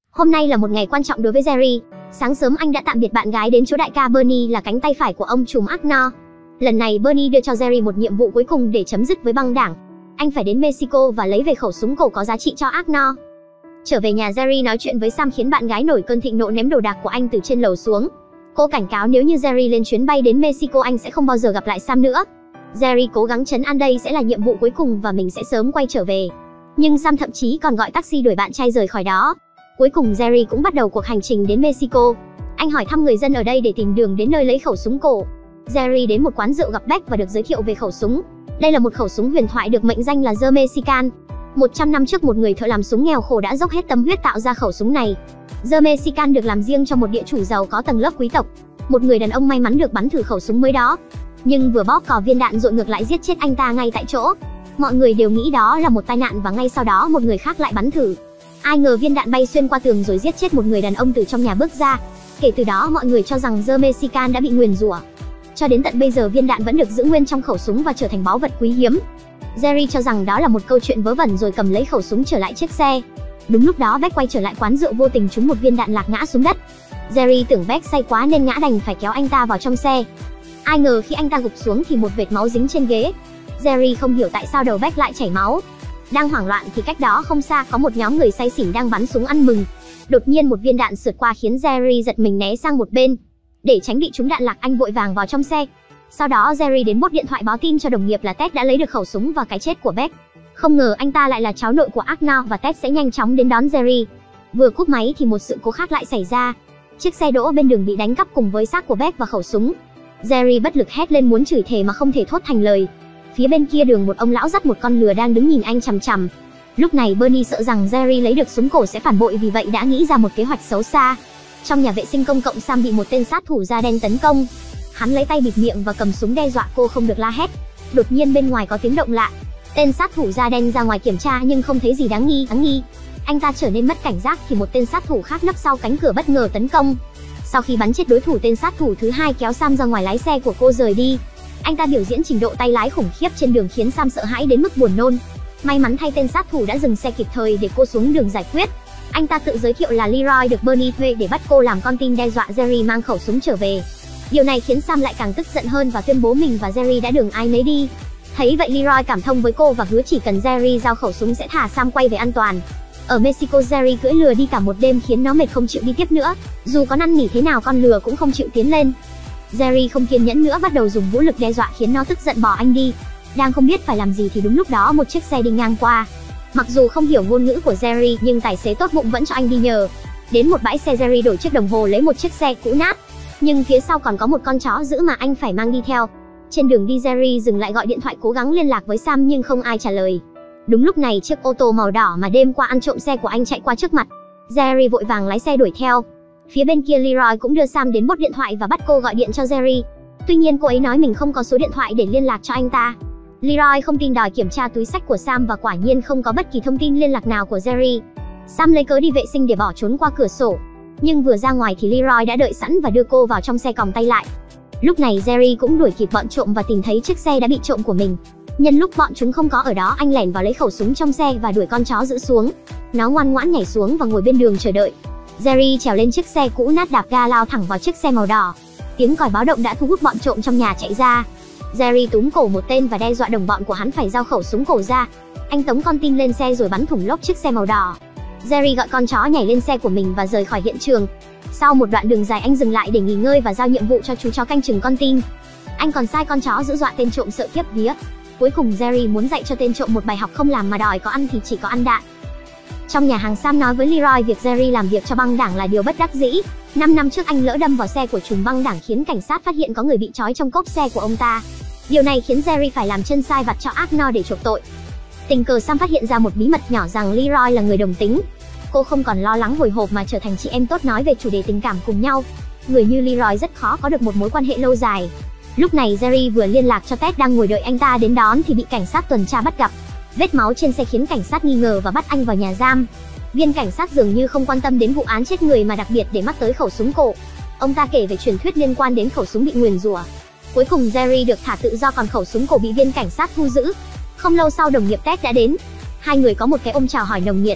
Hôm nay là một ngày quan trọng đối với Jerry. Sáng sớm anh đã tạm biệt bạn gái đến chỗ đại ca Bernie là cánh tay phải của ông trùm Agno. Lần này Bernie đưa cho Jerry một nhiệm vụ cuối cùng để chấm dứt với băng đảng. Anh phải đến Mexico và lấy về khẩu súng cổ có giá trị cho Agno. Trở về nhà, Jerry nói chuyện với Sam khiến bạn gái nổi cơn thịnh nộ ném đồ đạc của anh từ trên lầu xuống. Cô cảnh cáo nếu như Jerry lên chuyến bay đến Mexico anh sẽ không bao giờ gặp lại Sam nữa. Jerry cố gắng trấn an đây sẽ là nhiệm vụ cuối cùng và mình sẽ sớm quay trở về. Nhưng Sam thậm chí còn gọi taxi đuổi bạn trai rời khỏi đó. Cuối cùng Jerry cũng bắt đầu cuộc hành trình đến Mexico. Anh hỏi thăm người dân ở đây để tìm đường đến nơi lấy khẩu súng cổ. Jerry đến một quán rượu gặp Beck và được giới thiệu về khẩu súng. Đây là một khẩu súng huyền thoại được mệnh danh là The Mexican. 100 năm trước, một người thợ làm súng nghèo khổ đã dốc hết tâm huyết tạo ra khẩu súng này. The Mexican được làm riêng cho một địa chủ giàu có tầng lớp quý tộc. Một người đàn ông may mắn được bắn thử khẩu súng mới đó, nhưng vừa bóp cò viên đạn dội ngược lại giết chết anh ta ngay tại chỗ. Mọi người đều nghĩ đó là một tai nạn và ngay sau đó một người khác lại bắn thử. Ai ngờ viên đạn bay xuyên qua tường rồi giết chết một người đàn ông từ trong nhà bước ra. Kể từ đó mọi người cho rằng The Mexican đã bị nguyền rủa. Cho đến tận bây giờ viên đạn vẫn được giữ nguyên trong khẩu súng và trở thành báu vật quý hiếm. Jerry cho rằng đó là một câu chuyện vớ vẩn rồi cầm lấy khẩu súng trở lại chiếc xe. Đúng lúc đó Beck quay trở lại quán rượu vô tình trúng một viên đạn lạc ngã xuống đất. Jerry tưởng Beck say quá nên ngã đành phải kéo anh ta vào trong xe. Ai ngờ khi anh ta gục xuống thì một vệt máu dính trên ghế. Jerry không hiểu tại sao đầu Beck lại chảy máu. Đang hoảng loạn thì cách đó không xa có một nhóm người say xỉn đang bắn súng ăn mừng. Đột nhiên một viên đạn sượt qua khiến Jerry giật mình né sang một bên. Để tránh bị trúng đạn lạc, anh vội vàng vào trong xe. Sau đó Jerry đến bốt điện thoại báo tin cho đồng nghiệp là Ted đã lấy được khẩu súng và cái chết của Beck. Không ngờ anh ta lại là cháu nội của Agno và Ted sẽ nhanh chóng đến đón Jerry. Vừa cúp máy thì một sự cố khác lại xảy ra. Chiếc xe đỗ bên đường bị đánh cắp cùng với xác của Beck và khẩu súng. Jerry bất lực hét lên muốn chửi thề mà không thể thốt thành lời. Phía bên kia đường một ông lão dắt một con lừa đang đứng nhìn anh chằm chằm. Lúc này Bernie sợ rằng Jerry lấy được súng cổ sẽ phản bội, vì vậy đã nghĩ ra một kế hoạch xấu xa. Trong nhà vệ sinh công cộng, Sam bị một tên sát thủ da đen tấn công. Hắn lấy tay bịt miệng và cầm súng đe dọa cô không được la hét. Đột nhiên bên ngoài có tiếng động lạ. Tên sát thủ da đen ra ngoài kiểm tra nhưng không thấy gì đáng nghi. Anh ta trở nên mất cảnh giác thì một tên sát thủ khác nấp sau cánh cửa bất ngờ tấn công. Sau khi bắn chết đối thủ, tên sát thủ thứ hai kéo Sam ra ngoài lái xe của cô rời đi. Anh ta biểu diễn trình độ tay lái khủng khiếp trên đường khiến Sam sợ hãi đến mức buồn nôn. May mắn thay, tên sát thủ đã dừng xe kịp thời để cô xuống đường giải quyết. Anh ta tự giới thiệu là Leroy được Bernie thuê để bắt cô làm con tin đe dọa Jerry mang khẩu súng trở về. Điều này khiến Sam lại càng tức giận hơn và tuyên bố mình và Jerry đã đường ai nấy đi. Thấy vậy, Leroy cảm thông với cô và hứa chỉ cần Jerry giao khẩu súng sẽ thả Sam quay về an toàn. Ở Mexico, Jerry cưỡi lừa đi cả một đêm khiến nó mệt không chịu đi tiếp nữa. Dù có năn nỉ thế nào con lừa cũng không chịu tiến lên. Jerry không kiên nhẫn nữa, bắt đầu dùng vũ lực đe dọa khiến nó tức giận bỏ anh đi. Đang không biết phải làm gì thì đúng lúc đó một chiếc xe đi ngang qua. Mặc dù không hiểu ngôn ngữ của Jerry nhưng tài xế tốt bụng vẫn cho anh đi nhờ. Đến một bãi xe, Jerry đổi chiếc đồng hồ lấy một chiếc xe cũ nát. Nhưng phía sau còn có một con chó dữ mà anh phải mang đi theo. Trên đường đi, Jerry dừng lại gọi điện thoại cố gắng liên lạc với Sam nhưng không ai trả lời. Đúng lúc này chiếc ô tô màu đỏ mà đêm qua ăn trộm xe của anh chạy qua trước mặt. Jerry vội vàng lái xe đuổi theo. Phía bên kia, Leroy cũng đưa Sam đến bốt điện thoại và bắt cô gọi điện cho Jerry. Tuy nhiên cô ấy nói mình không có số điện thoại để liên lạc cho anh ta. Leroy không tin, đòi kiểm tra túi xách của Sam và quả nhiên không có bất kỳ thông tin liên lạc nào của Jerry. Sam lấy cớ đi vệ sinh để bỏ trốn qua cửa sổ. Nhưng vừa ra ngoài thì Leroy đã đợi sẵn và đưa cô vào trong xe còng tay lại. Lúc này Jerry cũng đuổi kịp bọn trộm và tìm thấy chiếc xe đã bị trộm của mình. Nhân lúc bọn chúng không có ở đó, anh lẻn vào lấy khẩu súng trong xe và đuổi con chó giữ xuống. Nó ngoan ngoãn nhảy xuống và ngồi bên đường chờ đợi. Jerry trèo lên chiếc xe cũ nát, đạp ga lao thẳng vào chiếc xe màu đỏ. Tiếng còi báo động đã thu hút bọn trộm trong nhà chạy ra. Jerry túm cổ một tên và đe dọa đồng bọn của hắn phải giao khẩu súng cổ ra. Anh tống con tin lên xe rồi bắn thủng lốp chiếc xe màu đỏ. Jerry gọi con chó nhảy lên xe của mình và rời khỏi hiện trường. Sau một đoạn đường dài, anh dừng lại để nghỉ ngơi và giao nhiệm vụ cho chú chó canh chừng con tin. Anh còn sai con chó giữ dọa tên trộm sợ khiếp vía. Cuối cùng Jerry muốn dạy cho tên trộm một bài học không làm mà đòi có ăn thì chỉ có ăn đạn. Trong nhà hàng, Sam nói với Leroy việc Jerry làm việc cho băng đảng là điều bất đắc dĩ. 5 năm trước anh lỡ đâm vào xe của trùm băng đảng khiến cảnh sát phát hiện có người bị trói trong cốp xe của ông ta. Điều này khiến Jerry phải làm chân sai vặt cho Agno để chuộc tội. Tình cờ Sam phát hiện ra một bí mật nhỏ rằng Leroy là người đồng tính. Cô không còn lo lắng hồi hộp mà trở thành chị em tốt nói về chủ đề tình cảm cùng nhau. Người như Leroy rất khó có được một mối quan hệ lâu dài. Lúc này Jerry vừa liên lạc cho Ted đang ngồi đợi anh ta đến đón thì bị cảnh sát tuần tra bắt gặp. Vết máu trên xe khiến cảnh sát nghi ngờ và bắt anh vào nhà giam. Viên cảnh sát dường như không quan tâm đến vụ án chết người mà đặc biệt để mắt tới khẩu súng cổ. Ông ta kể về truyền thuyết liên quan đến khẩu súng bị nguyền rủa. Cuối cùng Jerry được thả tự do, còn khẩu súng cổ bị viên cảnh sát thu giữ. Không lâu sau, đồng nghiệp Ted đã đến. Hai người có một cái ôm chào hỏi nồng nhiệt.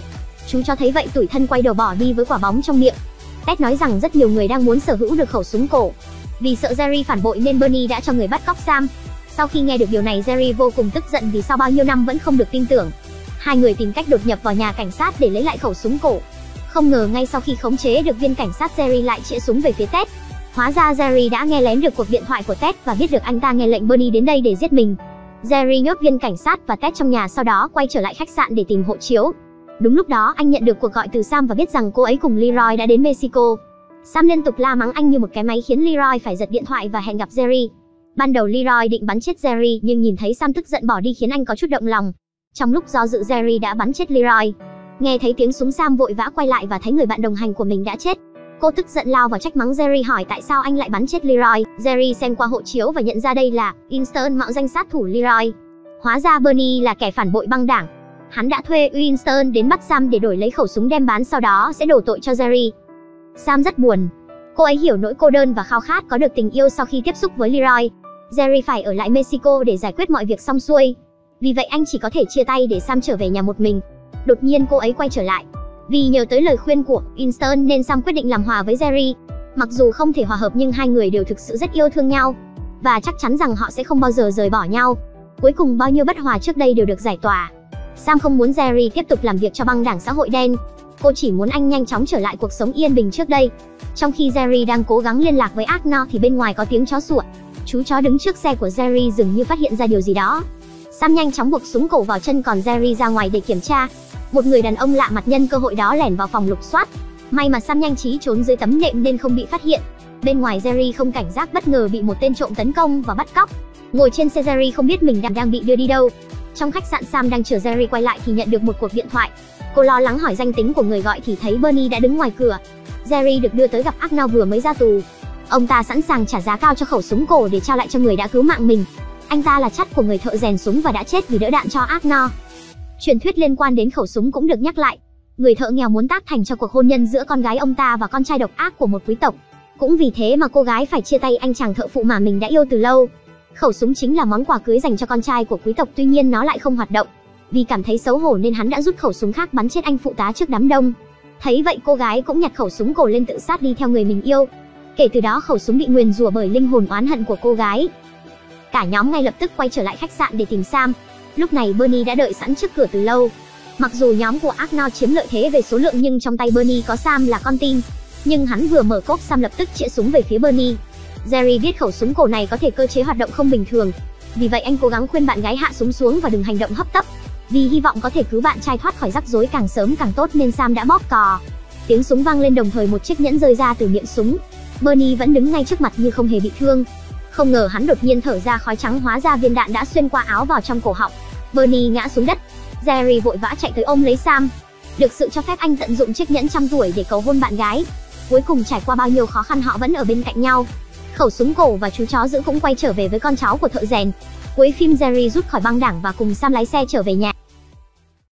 Chú chó thấy vậy tủi thân quay đầu bỏ đi với quả bóng trong miệng. Ted nói rằng rất nhiều người đang muốn sở hữu được khẩu súng cổ. Vì sợ Jerry phản bội nên Bernie đã cho người bắt cóc Sam. Sau khi nghe được điều này, Jerry vô cùng tức giận vì sau bao nhiêu năm vẫn không được tin tưởng. Hai người tìm cách đột nhập vào nhà cảnh sát để lấy lại khẩu súng cổ. Không ngờ ngay sau khi khống chế được viên cảnh sát, Jerry lại chĩa súng về phía Ted. Hóa ra Jerry đã nghe lén được cuộc điện thoại của Ted và biết được anh ta nghe lệnh Bernie đến đây để giết mình. Jerry nhốt viên cảnh sát và Ted trong nhà, sau đó quay trở lại khách sạn để tìm hộ chiếu. Đúng lúc đó anh nhận được cuộc gọi từ Sam và biết rằng cô ấy cùng Leroy đã đến Mexico. Sam liên tục la mắng anh như một cái máy khiến Leroy phải giật điện thoại và hẹn gặp Jerry. Ban đầu Leroy định bắn chết Jerry nhưng nhìn thấy Sam tức giận bỏ đi khiến anh có chút động lòng. Trong lúc do dự, Jerry đã bắn chết Leroy. Nghe thấy tiếng súng, Sam vội vã quay lại và thấy người bạn đồng hành của mình đã chết. Cô tức giận lao vào trách mắng Jerry, hỏi tại sao anh lại bắn chết Leroy. Jerry xem qua hộ chiếu và nhận ra đây là Winston, mạo danh sát thủ Leroy. Hóa ra Bernie là kẻ phản bội băng đảng. Hắn đã thuê Winston đến bắt Sam để đổi lấy khẩu súng đem bán, sau đó sẽ đổ tội cho Jerry. Sam rất buồn. Cô ấy hiểu nỗi cô đơn và khao khát có được tình yêu sau khi tiếp xúc với Leroy. Jerry phải ở lại Mexico để giải quyết mọi việc xong xuôi. Vì vậy anh chỉ có thể chia tay để Sam trở về nhà một mình. Đột nhiên cô ấy quay trở lại. Vì nhờ tới lời khuyên của Winston nên Sam quyết định làm hòa với Jerry. Mặc dù không thể hòa hợp nhưng hai người đều thực sự rất yêu thương nhau. Và chắc chắn rằng họ sẽ không bao giờ rời bỏ nhau. Cuối cùng bao nhiêu bất hòa trước đây đều được giải tỏa. Sam không muốn Jerry tiếp tục làm việc cho băng đảng xã hội đen. Cô chỉ muốn anh nhanh chóng trở lại cuộc sống yên bình trước đây. Trong khi Jerry đang cố gắng liên lạc với Agno thì bên ngoài có tiếng chó sủa. Chú chó đứng trước xe của Jerry dường như phát hiện ra điều gì đó. Sam nhanh chóng buộc súng cổ vào chân, còn Jerry ra ngoài để kiểm tra. Một người đàn ông lạ mặt nhân cơ hội đó lẻn vào phòng lục soát. May mà Sam nhanh trí trốn dưới tấm nệm nên không bị phát hiện. Bên ngoài, Jerry không cảnh giác, bất ngờ bị một tên trộm tấn công và bắt cóc. Ngồi trên xe, Jerry không biết mình đang bị đưa đi đâu. Trong khách sạn, Sam đang chờ Jerry quay lại thì nhận được một cuộc điện thoại. Cô lo lắng hỏi danh tính của người gọi thì thấy Bernie đã đứng ngoài cửa. Jerry được đưa tới gặp Agno vừa mới ra tù. Ông ta sẵn sàng trả giá cao cho khẩu súng cổ để trao lại cho người đã cứu mạng mình. Anh ta là chắt của người thợ rèn súng và đã chết vì đỡ đạn cho Agno. Truyền thuyết liên quan đến khẩu súng cũng được nhắc lại. Người thợ nghèo muốn tác thành cho cuộc hôn nhân giữa con gái ông ta và con trai độc ác của một quý tộc. Cũng vì thế mà cô gái phải chia tay anh chàng thợ phụ mà mình đã yêu từ lâu. Khẩu súng chính là món quà cưới dành cho con trai của quý tộc, tuy nhiên nó lại không hoạt động. Vì cảm thấy xấu hổ nên hắn đã rút khẩu súng khác bắn chết anh phụ tá trước đám đông. Thấy vậy, cô gái cũng nhặt khẩu súng cổ lên tự sát đi theo người mình yêu. Kể từ đó khẩu súng bị nguyền rủa bởi linh hồn oán hận của cô gái. Cả nhóm ngay lập tức quay trở lại khách sạn để tìm Sam. Lúc này Bernie đã đợi sẵn trước cửa từ lâu. Mặc dù nhóm của Agno chiếm lợi thế về số lượng nhưng trong tay Bernie có Sam là con tin. Nhưng hắn vừa mở cốp, Sam lập tức chĩa súng về phía Bernie. Jerry biết khẩu súng cổ này có thể cơ chế hoạt động không bình thường. Vì vậy anh cố gắng khuyên bạn gái hạ súng xuống và đừng hành động hấp tấp. Vì hy vọng có thể cứu bạn trai thoát khỏi rắc rối càng sớm càng tốt nên Sam đã bóp cò. Tiếng súng vang lên, đồng thời một chiếc nhẫn rơi ra từ miệng súng. Bernie vẫn đứng ngay trước mặt như không hề bị thương. Không ngờ hắn đột nhiên thở ra khói trắng, hóa ra viên đạn đã xuyên qua áo vào trong cổ họng. Bernie ngã xuống đất. Jerry vội vã chạy tới ôm lấy Sam. Được sự cho phép, anh tận dụng chiếc nhẫn trăm tuổi để cầu hôn bạn gái. Cuối cùng trải qua bao nhiêu khó khăn họ vẫn ở bên cạnh nhau. Khẩu súng cổ và chú chó giữ cũng quay trở về với con cháu của thợ rèn. Cuối phim, Jerry rút khỏi băng đảng và cùng Sam lái xe trở về nhà.